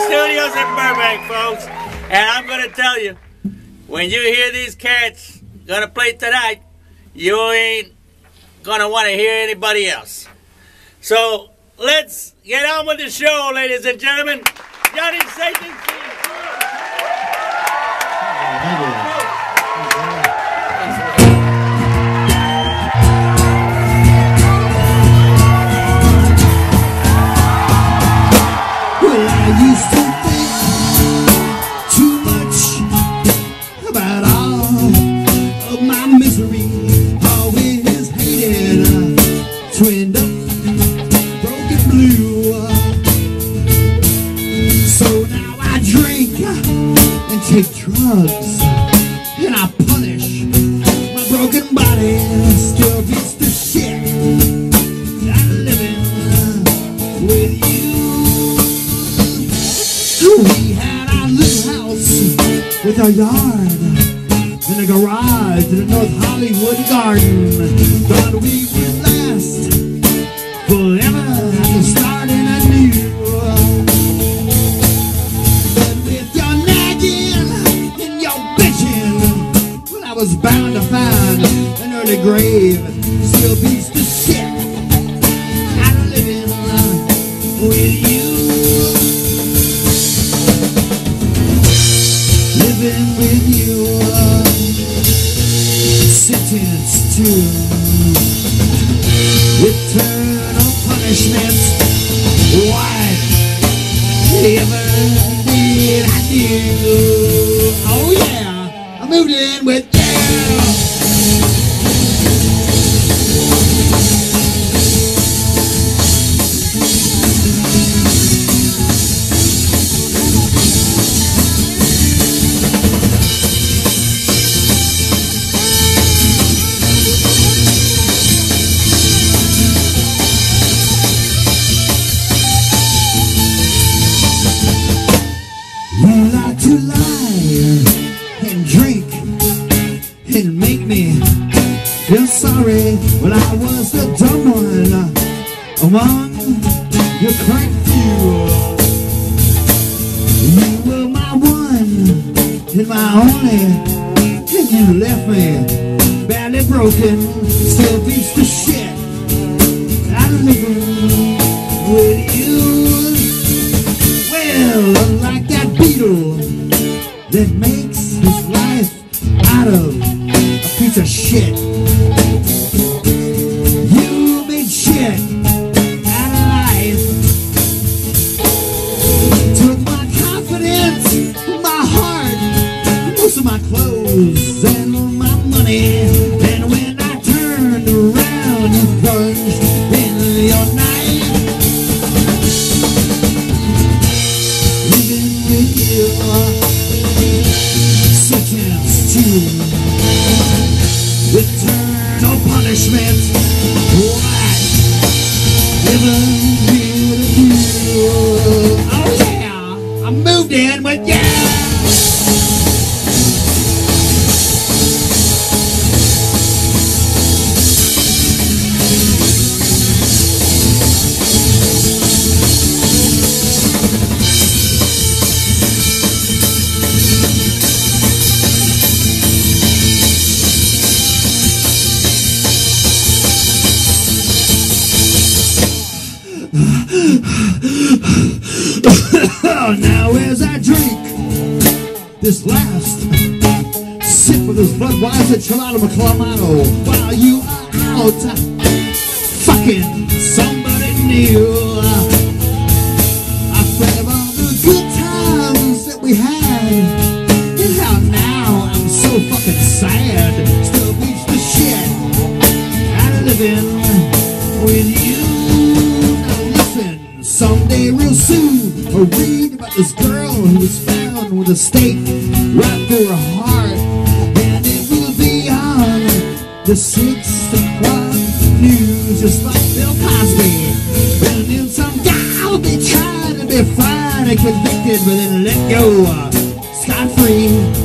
Studios in Burbank, folks. And I'm going to tell you, when you hear these cats going to play tonight, you ain't going to want to hear anybody else. So let's get on with the show, ladies and gentlemen. Johnny Satanssed. Twinned up, broken blue. So now I drink and take drugs, and I punish my broken body. Still beats the shit I'm living with you. We had our little house with our yard and a garage in the North Hollywood garden. Thought we would last forever after starting anew. But with your nagging and your bitching, well, I was bound to find an early grave. Still beats the shit out of living with you. Living with you. Sentenced to eternal punishment. Whatever did I do? Oh yeah, I moved in with you. To lie and drink and make me feel sorry when I was the dumb one among your crank few. You were my one and my only, and you left me badly broken. Still beats the shit out of living with you. Well, unlike that beetle that makes his life out of a piece of shit, you made shit out of life. Took my confidence, my heart, most of my clothes and my money. And when I turned around, you plunged in your knife. Living with you. Sentenced to eternal punishment. What ever did you do? Oh yeah, I moved in with you. Now as I drink this last sip of this Budweiser Chelado Maclamado, while you are out fucking somebody new, I think about the good times that we had and how now I'm so fucking sad. Still beats the shit out of living with you. Now listen, someday real soon I'll read about this girl who was found with a stake right through her heart, and it will be on the 6 o'clock news, just like Bill Cosby. And then some guy will be trying to be fine and convicted, but then let go scot-free.